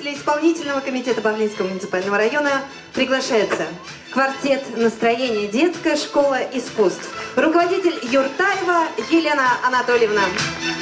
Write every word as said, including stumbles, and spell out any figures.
руководителя исполнительного комитета Бавлинского муниципального района приглашается квартет «Настроение. Детская школа искусств». Руководитель Юртаева Елена Анатольевна.